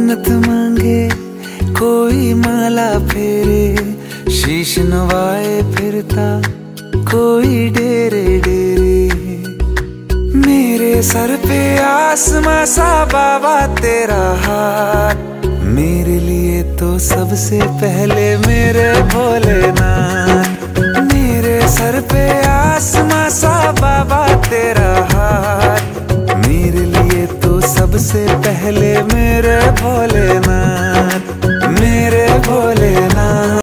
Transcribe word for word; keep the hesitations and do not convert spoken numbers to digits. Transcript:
मन्नत मांगे कोई माला फेरे, शीश नवाए फिरता कोई डेरे डेरे। मेरे सर पे आसमां सा बाबा तेरा हाथ, मेरे लिए तो सबसे पहले मेरे भोलेनाथ।